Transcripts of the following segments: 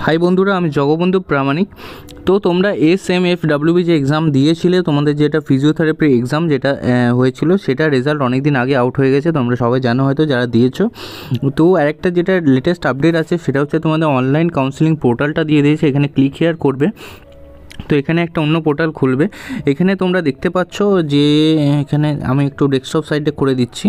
High বন্ধুরা, আমি জগবন্ধু প্রামাণিক। তো তোমরা SMFWB যে এক্সাম দিয়েছিলে, তোমাদের যেটা ফিজিওথেরাপি এক্সাম যেটা হয়েছিল, সেটা রেজাল্ট অনেক দিন আগে আউট হয়ে গেছে, তোমরা সবাই জানো হয়তো যারা দিয়েছো। তো আরেকটা যেটা লেটেস্ট আপডেট আছে সেটা হচ্ছে তোমাদের অনলাইন কাউন্সেলিং পোর্টালটা দিয়ে দিয়েছে। এখানে ক্লিক হিয়ার করবে, তো এখানে একটা অন্য পোর্টাল খুলবে। এখানে তোমরা দেখতে পাচ্ছ যে এখানে আমি একটু ডেস্কটপ সাইডে করে দিচ্ছি।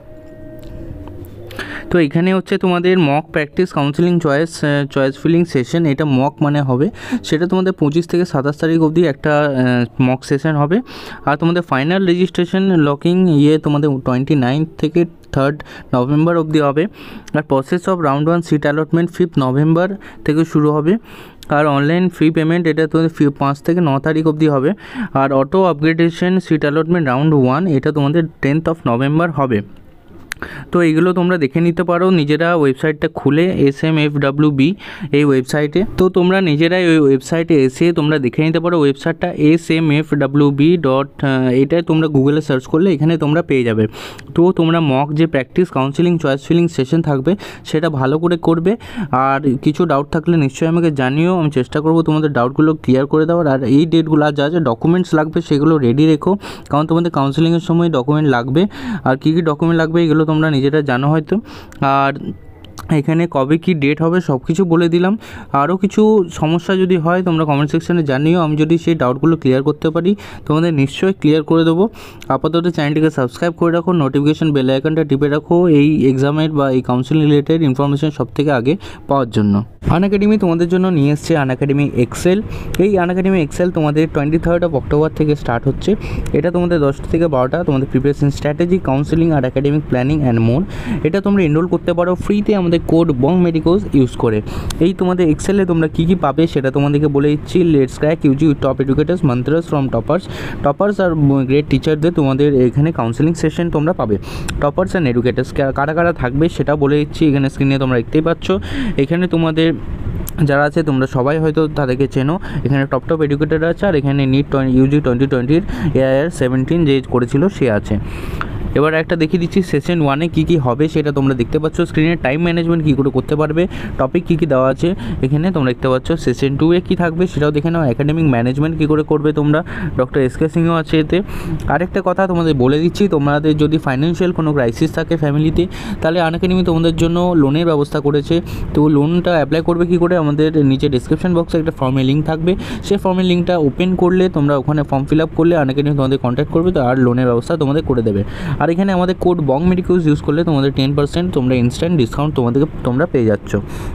তো এখানে হচ্ছে তোমাদের mock practice counselling choice filling session, এটা মক মানে হবে সেটা তোমাদের 25 থেকে 27 তারিখ অবধি একটা মক সেশন হবে। আর তোমাদের ফাইনাল রেজিস্ট্রেশন লকিং তোমাদের 29 থেকে 3rd নভেম্বর অবধি হবে। আর process of round 1 seat allotment 5th November থেকে শুরু হবে। আর অনলাইন ফি পেমেন্ট এটা তোমাদের 5 থেকে 9 তারিখ অবধি হবে। আর auto upgradation seat allotment round 1 এটা তোমাদের 10th of নভেম্বর হবে। তো এইগুলো তোমরা দেখে নিতে পারো নিজেরা ওয়েবসাইটটা খুলে SMFWB এই ওয়েবসাইটে। তো তোমরা নিজেরাই ওই ওয়েবসাইটে এসে তোমরা দেখে নিতে পারো ওয়েবসাইটটা SMFWB এটাই তোমরা গুগলে সার্চ করলে এখানে তোমরা পেয়ে যাবে। তো তোমরা মক যে practice counselling choice filling session থাকবে সেটা ভালো করে করবে। আর কিছু ডাউট থাকলে নিশ্চয়ই আমাকে জানিও, আমি চেষ্টা করবো তোমাদের ডাউটগুলো ক্লিয়ার করে দেওয়ার। আর এই ডেটগুলো আর যা যা ডকুমেন্টস লাগবে সেগুলো রেডি রেখো, কারণ তোমাদের কাউন্সেলিংয়ের সময় ডকুমেন্ট লাগবে। আর কী কী ডকুমেন্ট লাগবে এগুলো তোমরা নিজেরা জানো হয়তো। আর এখানে কবে কি ডেট হবে সব কিছু বলে দিলাম। আরও কিছু সমস্যা যদি হয় তোমরা কমেন্ট সেকশানে জানিও, আমি যদি সেই ডাউটগুলো ক্লিয়ার করতে পারি তোমাদের নিশ্চয়ই ক্লিয়ার করে দেবো। আপাতত চ্যানেলটিকে সাবস্ক্রাইব করে রাখো, নোটিফিকেশন বেল আইকনটা টিপে রাখো এই এক্সামের বা এই কাউন্সিলিং রিলেটেড ইনফরমেশন সব থেকে আগে পাওয়ার জন্য। আনএকাডেমি তোমাদের জন্য নিয়ে এসছে আনএকাডেমি এক্সেল। এই আনএকাডেমি এক্সেল তোমাদের 23rd of অক্টোবর থেকে স্টার্ট হচ্ছে। এটা তোমাদের 10টা থেকে 12টা তোমাদের প্রিপারেশন স্ট্র্যাটেজি, কাউন্সেলিং আর একাডেমিক প্ল্যানিং অ্যান্ড মোর। এটা তোমরা এনরোল করতে পারো ফ্রিতে আমাদের কোড বং মেডিকোজ ইউজ করে। এই তোমাদের এক্সেলে তোমরা কী কী পাবে সেটা তোমাদেরকে বলে দিচ্ছি। Let's crack UG with top educators, mantras from toppers আর গ্রেট টিচারদের তোমাদের এখানে কাউন্সেলিং সেশন তোমরা পাবে। টপার্স অ্যান্ড এডুকেটার্স কারা কারা থাকবে সেটা বলে দিচ্ছি। এখানে স্ক্রিনে তোমরা দেখতেই পাচ্ছ। এখানে তোমাদের যারা আছে তোমরা সবাই হয়তো তাদেরকে চেনো। এখানে টপ এডুকেটার আছে, আর এখানে নিট ইউজি 2020 AIR 17 যে করেছিল সে আছে। এবার একটা দেখিয়ে দিচ্ছি সেশন 1-এ কী কী হবে সেটা তোমরা দেখতে পাচ্ছ স্ক্রিনে। টাইম ম্যানেজমেন্ট কী করে করতে পারবে, টপিক কী কী দেওয়া আছে এখানে তোমরা দেখতে পাচ্ছ। সেশন 2-এ কী থাকবে সেটাও দেখে নাও। একাডেমিক ম্যানেজমেন্ট কী করে করবে তোমরা, ডক্টর SK সিংও আছে এতে। আরেকটা কথা তোমাদের বলে দিচ্ছি, তোমাদের যদি ফাইন্যান্সিয়াল কোনো ক্রাইসিস থাকে ফ্যামিলিতে, তাহলে আনএকাডেমি তোমাদের জন্য লোনের ব্যবস্থা করেছে। তো লোনটা অ্যাপ্লাই করবে কী করে, আমাদের নিচে ডিসক্রিপশন বক্সে একটা ফর্মের লিঙ্ক থাকবে, সেই ফর্মের লিঙ্কটা ওপেন করলে তোমরা ওখানে ফর্ম ফিল আপ করলে আনএকাডেমি তোমাদের কন্ট্যাক্ট করবে, তো আর লোনের ব্যবস্থা তোমাদের করে দেবে। আর এখানে আমাদের কোড বং মেডিকোজ ইউজ করলে তোমাদের 10% তোমরা ইনস্ট্যান্ট ডিসকাউন্ট তোমরা পেয়ে যাচ্ছ।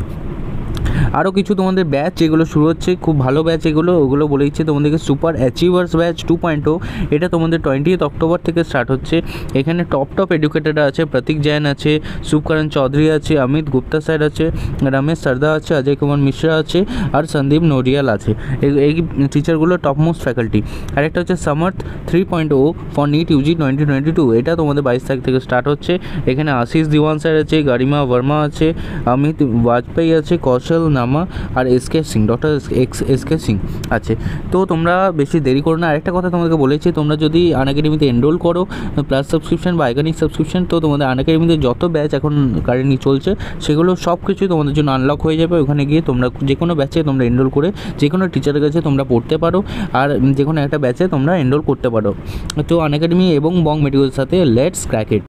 আরও কিছু তোমাদের ব্যাচ যেগুলো শুরু হচ্ছে, খুব ভালো ব্যাচ ওগুলো বলে দিচ্ছে তোমাদেরকে। সুপার অ্যাচিভার্স ব্যাচ 2.0 এটা তোমাদের 20th অক্টোবর থেকে স্টার্ট হচ্ছে। এখানে টপ এডুকেটাররা আছে, প্রতীক জৈন আছে, শুভকরণ চৌধুরী আছে, অমিত গুপ্তা স্যার আছে, রমেশ সারদা আছে, অজয় কুমার মিশ্রা আছে, আর সন্দীপ নোরিয়াল আছে। এই টিচারগুলো টপ মোস্ট ফ্যাকাল্টি। আরেকটা হচ্ছে সামার্থ 3.0 ফর নিট ইউজি 2022, এটা তোমাদের 22 তারিখ থেকে স্টার্ট হচ্ছে। এখানে আশিস দিওয়ান স্যার আছে, গারিমা বর্মা আছে, অমিত বাজপেয়ী আছে, কৌশল নামা আর SK Singh, doctor SK Singh আছে। তো তোমরা বেশি দেরি করো না। আরেকটা কথা তোমাদেরকে বলেছি, তোমরা যদি আনএকাডেমিতে এনরোল করো প্লাস সাবস্ক্রিপশন বা আইকনিক সাবস্ক্রিপশন, তো তোমাদের আনএকাডেমিতে যত ব্যাচ এখন কারেন্টলি চলছে সেগুলো সব কিছু তোমাদের জন্য আনলক হয়ে যাবে। ওখানে গিয়ে তোমরা যে কোনো ব্যাচে তোমরা এনরোল করে যে কোনো টিচারের কাছে তোমরা পড়তে পারো, আর যে কোনো একটা ব্যাচে তোমরা এনরোল করতে পারো। তো আনএকাডেমি এবং বং মেডিকোজের সাথে লেটস ক্র্যাক ইট।